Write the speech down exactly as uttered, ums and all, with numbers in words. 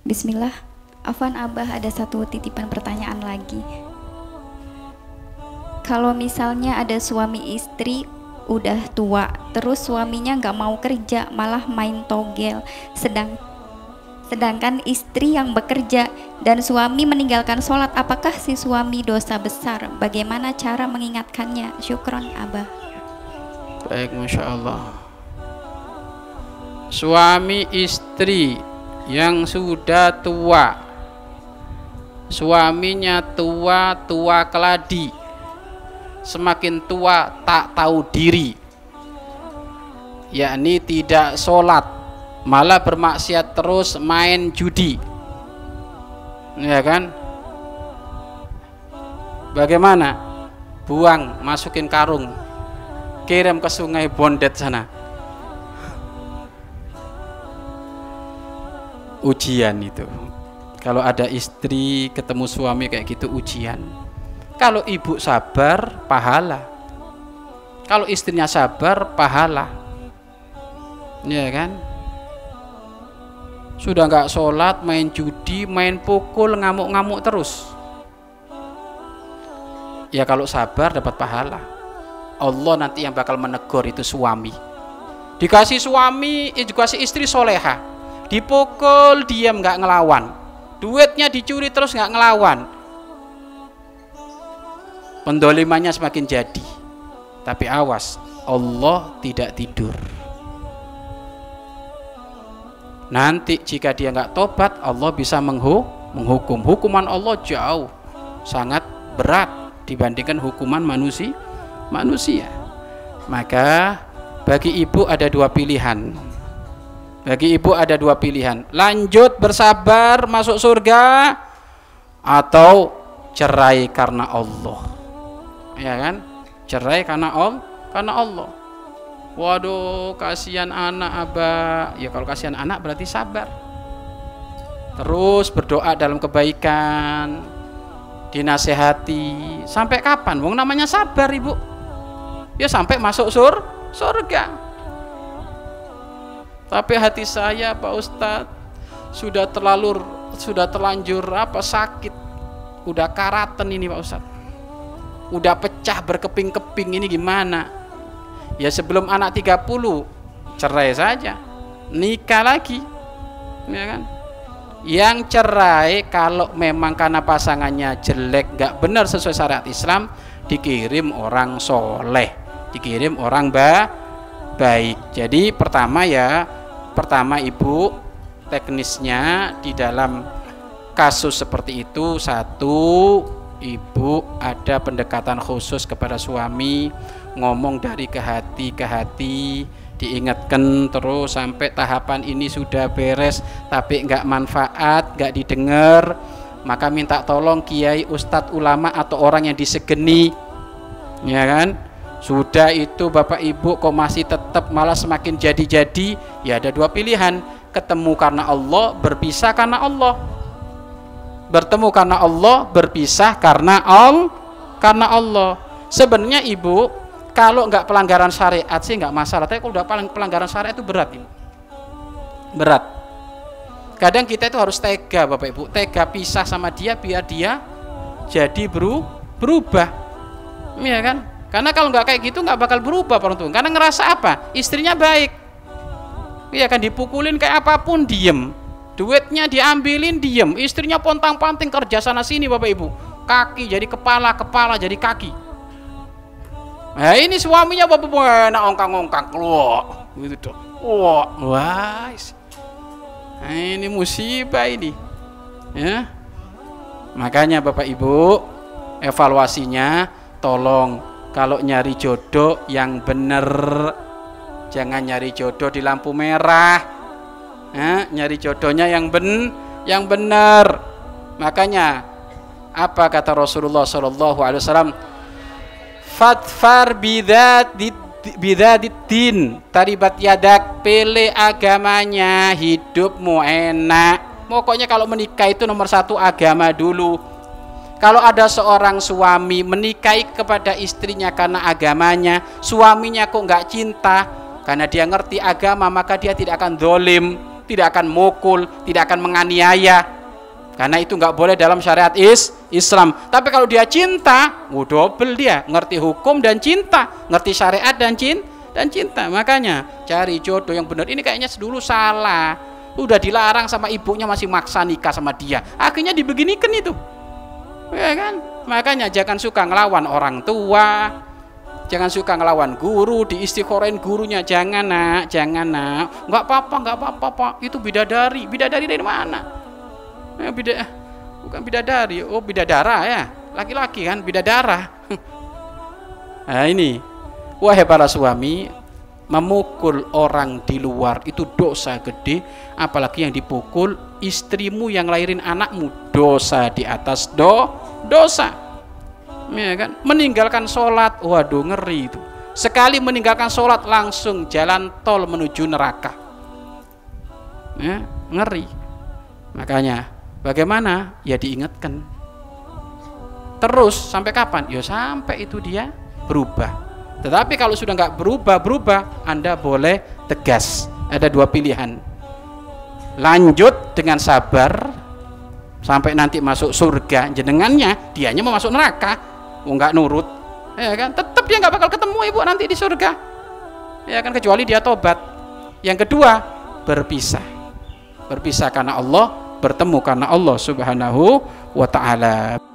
Bismillah. Afwan Abah, ada satu titipan pertanyaan lagi. Kalau misalnya ada suami istri udah tua, terus suaminya nggak mau kerja, malah main togel, sedang sedangkan istri yang bekerja dan suami meninggalkan sholat, apakah si suami dosa besar? Bagaimana cara mengingatkannya? Syukron Abah. Baik, Masya Allah. Suami istri yang sudah tua, suaminya tua, tua keladi, semakin tua tak tahu diri, yakni tidak sholat, malah bermaksiat terus, main judi, ya kan? Bagaimana? Buang, masukin karung, kirim ke sungai Bondet sana. Ujian itu. Kalau ada istri ketemu suami kayak gitu, ujian. Kalau ibu sabar, pahala. Kalau istrinya sabar, pahala. Ya kan? Sudah nggak sholat, main judi, main pukul, ngamuk-ngamuk terus. Ya kalau sabar dapat pahala. Allah nanti yang bakal menegur itu suami. Dikasih suami, dikasih istri soleha, dipukul diam nggak ngelawan, duitnya dicuri terus nggak ngelawan, pendolimannya semakin jadi. Tapi awas, Allah tidak tidur. Nanti jika dia nggak tobat, Allah bisa menghu menghukum. Hukuman Allah jauh sangat berat dibandingkan hukuman manusia manusia. Maka bagi ibu ada dua pilihan. Bagi ibu ada dua pilihan: lanjut bersabar masuk surga, atau cerai karena Allah. Ya kan? Cerai karena Allah, karena Allah. Waduh, kasihan anak Abah. Ya kalau kasihan anak berarti sabar. Terus berdoa dalam kebaikan, dinasehati. Sampai kapan? Wong namanya sabar, Ibu. Ya sampai masuk sur surga. Tapi hati saya, Pak Ustadz, sudah terlalu sudah terlanjur apa sakit, udah karatan ini Pak Ustadz, udah pecah berkeping-keping, ini gimana? Ya sebelum anak tiga puluh cerai saja, nikah lagi, ya kan? Yang cerai kalau memang karena pasangannya jelek, nggak benar sesuai syariat Islam, dikirim orang soleh, dikirim orang ba baik. Jadi pertama ya, pertama ibu, teknisnya di dalam kasus seperti itu, satu, ibu ada pendekatan khusus kepada suami, ngomong dari ke hati ke hati, diingatkan terus sampai tahapan ini sudah beres tapi nggak manfaat, nggak didengar, maka minta tolong kiai, ustadz, ulama atau orang yang disegeni, ya kan? Sudah itu Bapak Ibu kok masih tetap malah semakin jadi-jadi, ya ada dua pilihan: ketemu karena Allah, berpisah karena Allah. Bertemu karena Allah, berpisah karena Allah, karena Allah. Sebenarnya Ibu, kalau nggak pelanggaran syariat sih nggak masalah, tapi kalau udah pelanggaran syariat itu berat, Ibu. Berat. Kadang kita itu harus tega Bapak Ibu, tega pisah sama dia biar dia jadi beru, berubah, ya kan? Karena kalau nggak kayak gitu nggak bakal berubah orang tua. Karena ngerasa apa? Istrinya baik, ya kan, dipukulin kayak apapun diem, duitnya diambilin diem, istrinya pontang-panting kerja sana sini Bapak Ibu, kaki jadi kepala, kepala jadi kaki. Nah ini suaminya Bapak Ibu enak ongkang-ongkang keluar, gitu tuh. Wah, wah, nah, ini musibah ini, ya. Makanya Bapak Ibu evaluasinya, tolong kalau nyari jodoh yang bener, jangan nyari jodoh di lampu merah, ya, nyari jodohnya yang ben, yang bener. Makanya apa kata Rasulullah Shallallahu Alaihi Wasallam? Fatfar bidat bidaditin taribat yadak, pilih agamanya, hidupmu enak. Pokoknya kalau menikah itu nomor satu agama dulu. Kalau ada seorang suami menikahi kepada istrinya karena agamanya, suaminya kok nggak cinta, karena dia ngerti agama, maka dia tidak akan dolim, tidak akan mukul, tidak akan menganiaya, karena itu nggak boleh dalam syariat is Islam. Tapi kalau dia cinta, oh double dia, ngerti hukum dan cinta, ngerti syariat dan cinta dan cinta. Makanya cari jodoh yang benar. Ini kayaknya dulu salah, udah dilarang sama ibunya masih maksa nikah sama dia, akhirnya dibeginikan itu, ya kan? Makanya jangan suka ngelawan orang tua, jangan suka ngelawan guru, diistikhorain gurunya, jangan nak, jangan nak, nggak apa-apa, nggak apa-apa pak, itu bidadari. Bidadari dari mana? Eh, bida, bukan bidadari, oh bidadara ya, laki-laki kan, bidadara. Nah ini, wahai para suami, memukul orang di luar itu dosa gede, apalagi yang dipukul istrimu yang lahirin anakmu, dosa di atas do dosa, ya kan? Meninggalkan sholat, waduh ngeri itu. Sekali meninggalkan sholat langsung jalan tol menuju neraka, ya, ngeri. Makanya bagaimana? Ya diingatkan terus sampai kapan? Ya sampai itu dia berubah. Tetapi kalau sudah nggak berubah-berubah, Anda boleh tegas. Ada dua pilihan: lanjut dengan sabar sampai nanti masuk surga jenengannya, dianya mau masuk neraka, mau nggak nurut, ya kan? Tetap dia nggak bakal ketemu ibu nanti di surga, ya kan, kecuali dia tobat. Yang kedua, berpisah, berpisah karena Allah, bertemu karena Allah Subhanahu wa Ta'ala.